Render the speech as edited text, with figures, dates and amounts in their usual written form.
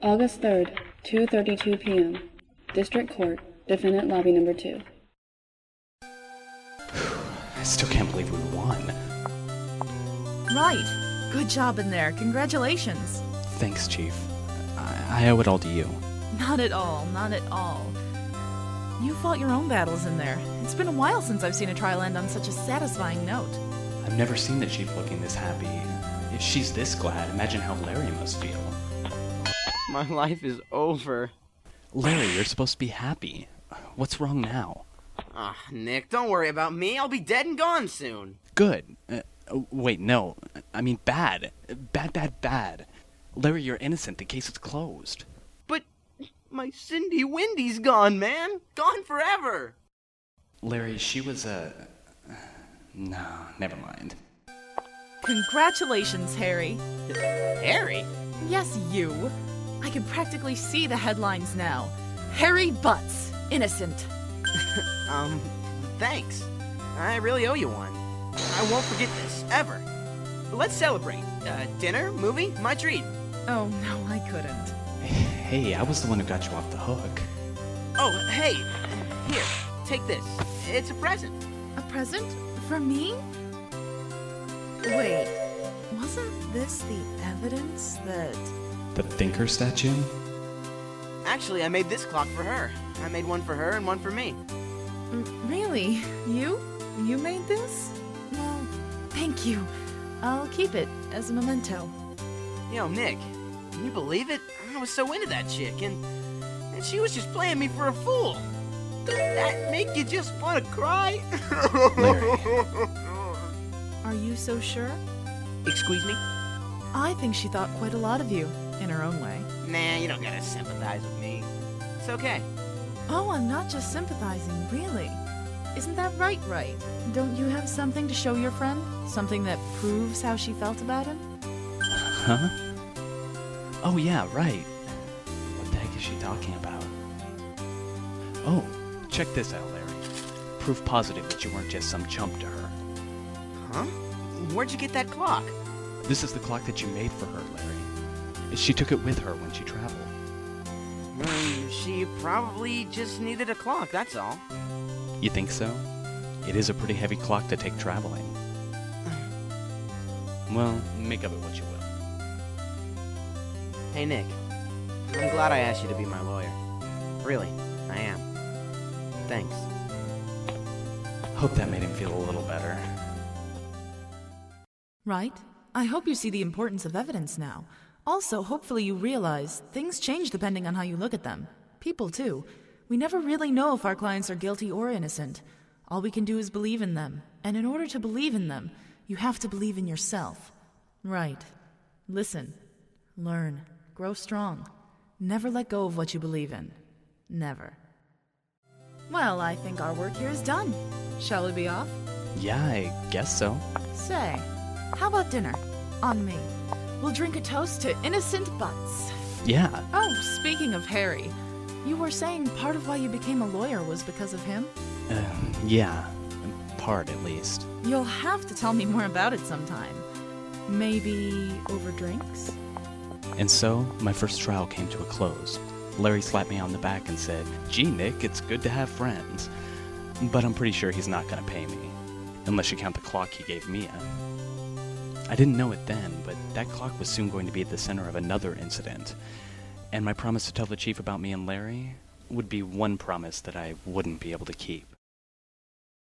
August 3rd, 2:32 p.m. District Court, Defendant Lobby Number 2. I still can't believe we won. Right. Good job in there. Congratulations. Thanks, Chief. I owe it all to you. Not at all. Not at all. You fought your own battles in there. It's been a while since I've seen a trial end on such a satisfying note. I've never seen the Chief looking this happy. If she's this glad, imagine how Larry must feel. My life is over. Larry, you're supposed to be happy. What's wrong now? Ah, Nick, don't worry about me. I'll be dead and gone soon. Good. Wait, no. I mean bad. Bad. Larry, you're innocent. The case is closed. But my Cindy Wendy's gone, man. Gone forever. Larry, she was No, never mind. Congratulations, Harry. Harry? Yes, you. I can practically see the headlines now. Harry Butz, innocent. Thanks. I really owe you one. I won't forget this, ever. Let's celebrate. Dinner, movie, my treat. Oh, no, I couldn't. Hey, I was the one who got you off the hook. Oh, hey. Here, take this. It's a present. A present? For me? Wait, wasn't this the evidence that... The Thinker statue? Actually, I made this clock for her. I made one for her and one for me. Really? You? You made this? Well, thank you. I'll keep it as a memento. Yo, Nick, can you believe it? I was so into that chick, and she was just playing me for a fool. Doesn't that make you just want to cry? Larry. Are you so sure? Excuse me? I think she thought quite a lot of you, in her own way. Nah, you don't gotta sympathize with me. It's okay. Oh, I'm not just sympathizing, really. Isn't that right? Don't you have something to show your friend? Something that proves how she felt about him? Huh? Oh, yeah, right. What the heck is she talking about? Oh, check this out, Larry. Proof positive that you weren't just some chump to her. Huh? Where'd you get that clock? This is the clock that you made for her, Larry. She took it with her when she traveled. She probably just needed a clock, that's all. You think so? It is a pretty heavy clock to take traveling. Well, make of it what you will. Hey, Nick. I'm glad I asked you to be my lawyer. Really, I am. Thanks. Hope that made him feel a little better. Right? I hope you see the importance of evidence now. Also, hopefully you realize things change depending on how you look at them. People, too. We never really know if our clients are guilty or innocent. All we can do is believe in them. And in order to believe in them, you have to believe in yourself. Right. Listen. Learn. Grow strong. Never let go of what you believe in. Never. Well, I think our work here is done. Shall we be off? Yeah, I guess so. Say, how about dinner? On me. We'll drink a toast to innocent Butz. Yeah. Oh, speaking of Harry, you were saying part of why you became a lawyer was because of him? Yeah. Part, at least. You'll have to tell me more about it sometime. Maybe over drinks? And so, my first trial came to a close. Larry slapped me on the back and said, "Gee, Nick, it's good to have friends." But I'm pretty sure he's not gonna pay me. Unless you count the clock he gave Mia. I didn't know it then, but that clock was soon going to be at the center of another incident. And my promise to tell the chief about me and Larry would be one promise that I wouldn't be able to keep.